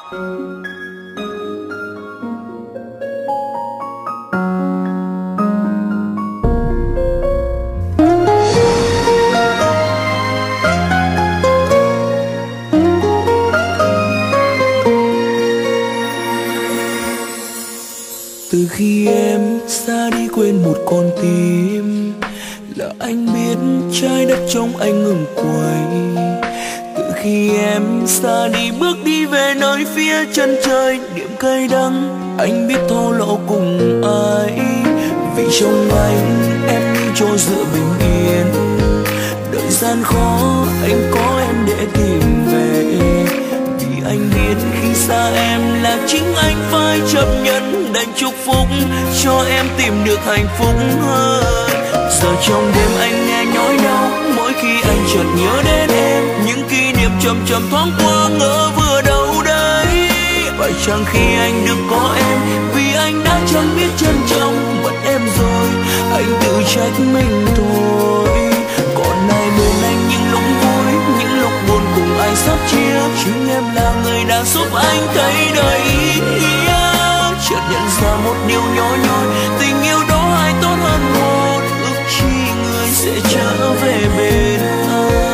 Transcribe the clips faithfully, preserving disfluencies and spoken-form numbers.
Từ khi em xa đi quên một con tim, là anh biết trái đất trong anh ngừng quay. Từ khi em xa đi bước đi về nơi phía chân trời, điểm cay đắng anh biết thổ lộ cùng ai. Vì trong anh em như trôi giữa bình yên, đời gian khó anh có em để tìm về. Vì anh biết khi xa em là chính anh phải chấp nhận, đành chúc phúc cho em tìm được hạnh phúc hơn. Giờ trong đêm anh nghe nhói đau mỗi khi anh chợt nhớ đến em, những kỷ niệm chậm chậm thoáng qua ngỡ vừa đâu đấy. Phải chăng khi anh được có em, vì anh đã chẳng biết trân trọng mất em rồi, anh tự trách mình thôi. Còn này bên anh những lúc vui, những lúc buồn cùng ai sắp chia, chính em là người đã giúp anh thấy đời ý nghĩa. Chợt nhận ra một điều nhỏ nhoi, tình yêu đó hay tốt hơn một ước chi người sẽ trở về bên anh.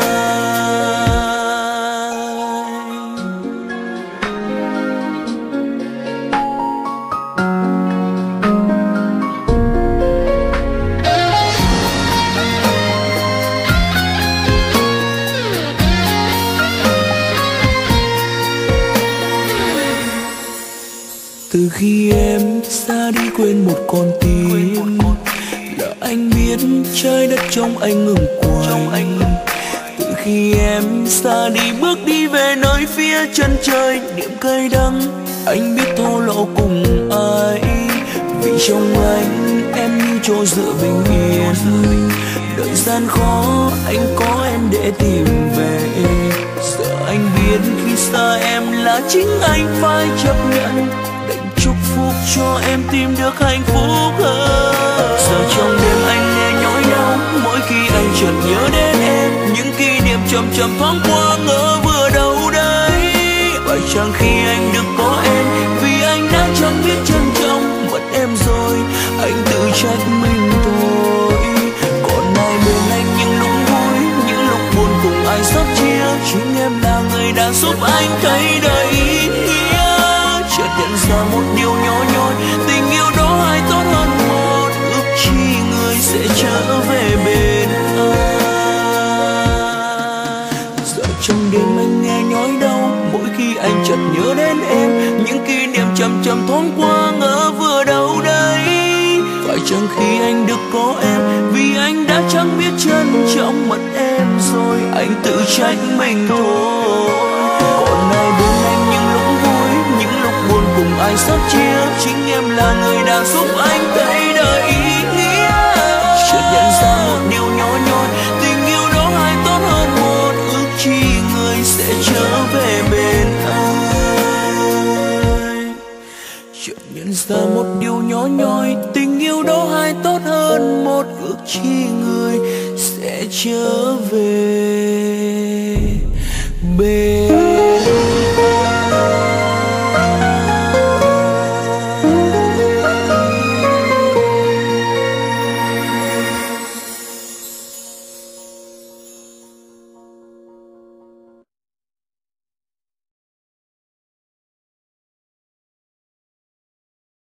Từ khi em xa đi quên một con tim, là anh biết trái đất trong anh ngừng quay. Từ khi em xa đi bước đi về nơi phía chân trời, điểm cay đắng anh biết thổ lộ cùng ai. Vì trong anh em như trôi giữa bình yên, đời gian khó anh có em để tìm về. Giờ anh biết khi xa em là chính anh phải chấp nhận, chúc phúc cho em tìm được hạnh phúc hơn. Giờ trong đêm anh nghe nhói đau mỗi khi anh chợt nhớ đến em, những kỷ niệm chậm chậm thoáng qua ngỡ vừa đâu đấy. Phải chăng khi anh được có em, vì anh đã chẳng biết trân trọng mất em rồi, anh tự trách mình thôi. Còn ai bên anh những lúc vui, những lúc buồn cùng ai sắp chia, chính em là người đã giúp anh thấy đời ý nghĩa. Chợt nhận ra một điều nhỏ nhoi, tình yêu đó hay tốt hơn một ước chi người sẽ trở về bên anh. Giờ trong đêm anh nghe nhói đau mỗi khi anh chợt nhớ đến em, những kỷ niệm chậm chậm thoáng qua ngỡ vừa đâu đấy. Phải chăng khi anh được có em, vì anh đã chẳng biết trân trọng mất em rồi, anh tự trách mình thôi. Còn ai bên anh những lúc vui, những lúc buồn cùng ai sắp chia, chính em là người đã giúp anh thấy đời ý nghĩa. Chợt nhận ra một điều nhỏ nhoi, tình yêu đó hay tốt hơn một ước chi người sẽ trở về bên anh. Chợt nhận ra một điều nhỏ nhoi, tình yêu đó hay tốt hơn một ước chi người sẽ trở về bên